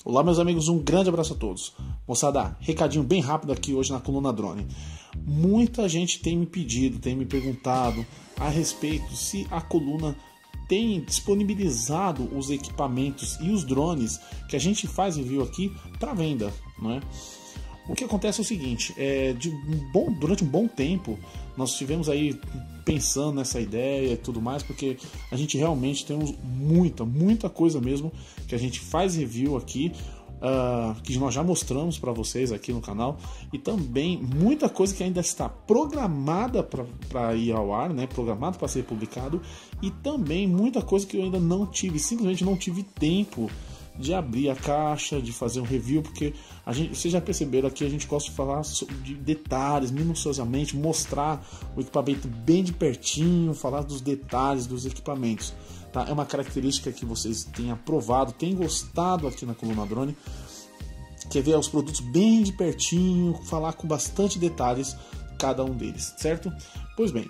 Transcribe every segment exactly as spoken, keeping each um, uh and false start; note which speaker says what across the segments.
Speaker 1: Olá meus amigos, um grande abraço a todos. Moçada, recadinho bem rápido aqui hoje na Coluna Drone. Muita gente tem me pedido, tem me perguntado a respeito se a Coluna tem disponibilizado os equipamentos e os drones que a gente faz review aqui para venda, não é? O que acontece é o seguinte, é, de um bom, durante um bom tempo nós estivemos aí pensando nessa ideia e tudo mais, porque a gente realmente tem muita, muita coisa mesmo que a gente faz review aqui, uh, que nós já mostramos para vocês aqui no canal, e também muita coisa que ainda está programada para ir ao ar, né, programada para ser publicado, e também muita coisa que eu ainda não tive, simplesmente não tive tempo de abrir a caixa, de fazer um review, porque a gente, vocês já perceberam aqui, a gente gosta de falar de detalhes, minuciosamente, mostrar o equipamento bem de pertinho, falar dos detalhes dos equipamentos, tá? É uma característica que vocês têm aprovado, têm gostado aqui na Coluna Drone, que é ver os produtos bem de pertinho, falar com bastante detalhes cada um deles, certo? Pois bem,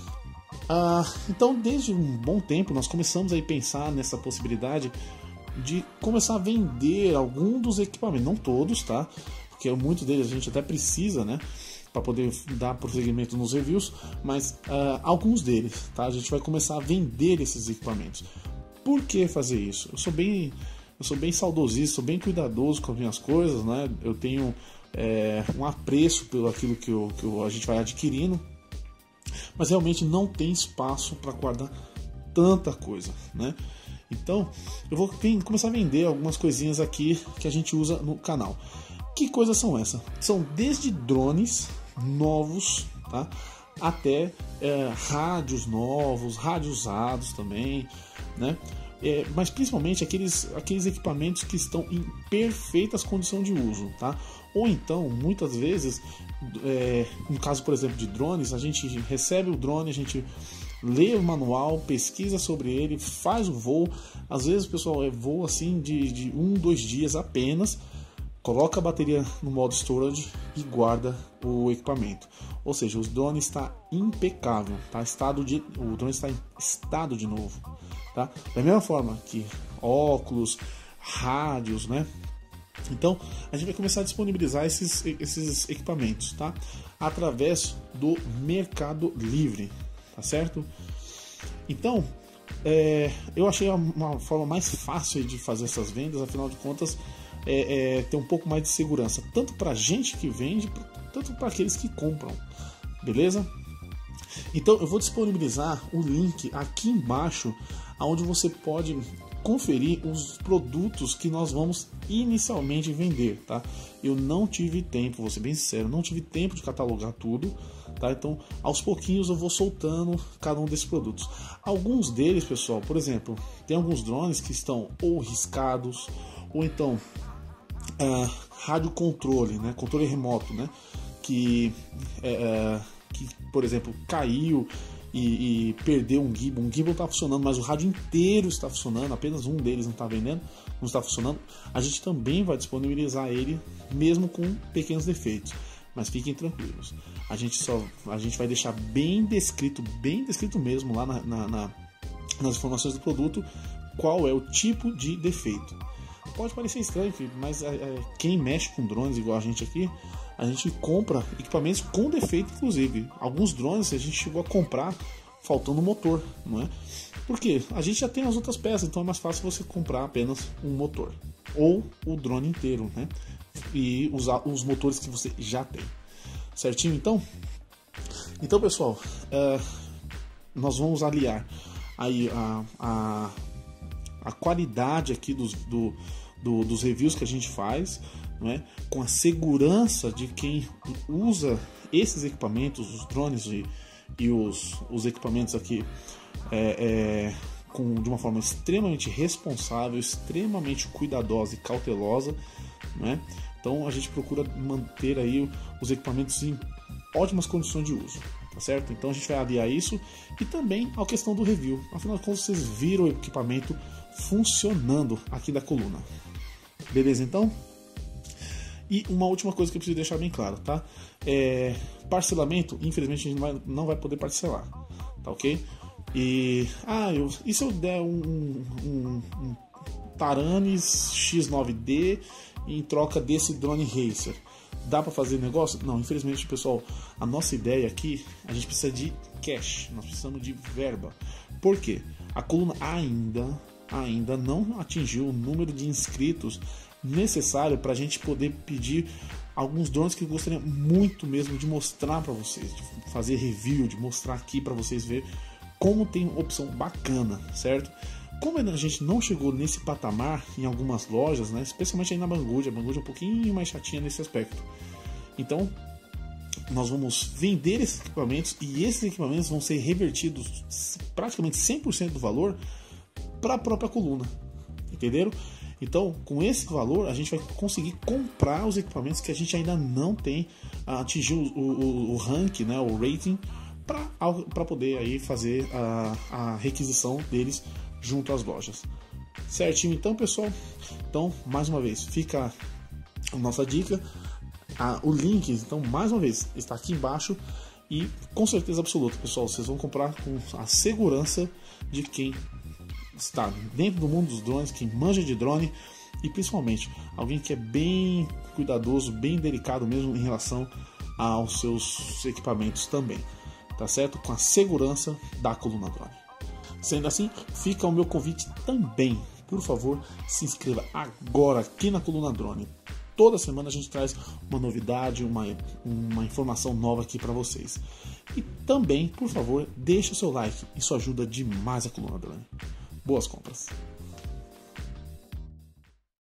Speaker 1: uh, então desde um bom tempo nós começamos a pensar nessa possibilidade de começar a vender algum dos equipamentos, não todos, tá? Porque muitos deles a gente até precisa, né? Para poder dar prosseguimento nos reviews, mas uh, alguns deles, tá? A gente vai começar a vender esses equipamentos. Por que fazer isso? Eu sou bem, eu sou bem saudosista, sou bem cuidadoso com as minhas coisas, né? Eu tenho é, um apreço pelo aquilo que, eu, que eu, a gente vai adquirindo, mas realmente não tem espaço para guardar tanta coisa, né? Então, eu vou começar a vender algumas coisinhas aqui que a gente usa no canal. Que coisas são essas? São desde drones novos, tá? Até é, rádios novos, rádios usados também, né? É, mas principalmente aqueles, aqueles equipamentos que estão em perfeitas condições de uso, tá? Ou então, muitas vezes, é, no caso, por exemplo, de drones, a gente recebe o drone, a gente lê o manual, pesquisa sobre ele, faz o voo. Às vezes o pessoal voa assim de, de um, dois dias apenas, coloca a bateria no modo storage e guarda o equipamento. Ou seja, o drone está impecável, tá? Estado de, o drone está em estado de novo, tá? Da mesma forma que óculos, rádios, né? Então a gente vai começar a disponibilizar esses, esses equipamentos, tá? Através do Mercado Livre. Tá certo? Então, é, eu achei uma forma mais fácil de fazer essas vendas, afinal de contas, é, é, ter um pouco mais de segurança, tanto para a gente que vende, tanto para aqueles que compram, beleza? Então, eu vou disponibilizar o link aqui embaixo, onde você pode conferir os produtos que nós vamos inicialmente vender, tá? Eu não tive tempo, vou ser bem sincero, não tive tempo de catalogar tudo, tá? Então, aos pouquinhos eu vou soltando cada um desses produtos. Alguns deles, pessoal, por exemplo, tem alguns drones que estão ou riscados, ou então uh, rádio controle, né? Controle remoto, né? Que, uh, que por exemplo, caiu e, e perdeu um gimbal. Um gimbal está funcionando, mas o rádio inteiro está funcionando, apenas um deles não está vendendo, não está funcionando. A gente também vai disponibilizar ele, mesmo com pequenos defeitos. Mas fiquem tranquilos, a gente, só, a gente vai deixar bem descrito, bem descrito mesmo lá na, na, na, nas informações do produto, qual é o tipo de defeito. Pode parecer estranho, mas é, é, quem mexe com drones igual a gente aqui, a gente compra equipamentos com defeito, inclusive. Alguns drones a gente chegou a comprar faltando motor, não é? Porque a gente já tem as outras peças, então é mais fácil você comprar apenas um motor ou o drone inteiro, né? E usar os motores que você já tem, certinho? Então, então pessoal, uh, nós vamos aliar aí a, a, a qualidade aqui dos, do, do, dos reviews que a gente faz, não é? Com a segurança de quem usa esses equipamentos, os drones e, e os, os equipamentos aqui é, é, com, de uma forma extremamente responsável, extremamente cuidadosa e cautelosa, né? Então a gente procura manter aí os equipamentos em ótimas condições de uso, tá certo? Então a gente vai aliar isso e também a questão do review. Afinal de contas, vocês viram o equipamento funcionando aqui da Coluna, beleza? Então, e uma última coisa que eu preciso deixar bem claro, tá? É, parcelamento, infelizmente a gente não vai, não vai poder parcelar, tá ok? E, ah, eu, e se eu der um, um, um Taranis X nove D em troca desse drone Racer. Dá para fazer negócio? Não, infelizmente, pessoal, a nossa ideia aqui, a gente precisa de cash, nós precisamos de verba. Por quê? A coluna ainda, ainda não atingiu o número de inscritos necessário para a gente poder pedir alguns drones que eu gostaria muito mesmo de mostrar para vocês, de fazer review, de mostrar aqui para vocês ver como tem opção bacana, certo? Como a gente não chegou nesse patamar em algumas lojas, né, especialmente aí na Banggood, a Banggood é um pouquinho mais chatinha nesse aspecto. Então, nós vamos vender esses equipamentos e esses equipamentos vão ser revertidos praticamente cem por cento do valor para a própria coluna, entenderam? Então, com esse valor, a gente vai conseguir comprar os equipamentos que a gente ainda não tem, atingir o, o, o rank, né, o rating, para poder aí fazer a, a requisição deles junto às lojas. Certinho então, pessoal? Então, mais uma vez, fica a nossa dica. Ah, o link, então, mais uma vez, está aqui embaixo. E com certeza absoluta, pessoal, vocês vão comprar com a segurança de quem está dentro do mundo dos drones, quem manja de drone e principalmente alguém que é bem cuidadoso, bem delicado mesmo em relação aos seus equipamentos também, tá certo? Com a segurança da Coluna Drone. Sendo assim, fica o meu convite também. Por favor, se inscreva agora aqui na Coluna Drone. Toda semana a gente traz uma novidade, uma, uma informação nova aqui para vocês. E também, por favor, deixe o seu like. Isso ajuda demais a Coluna Drone. Boas compras!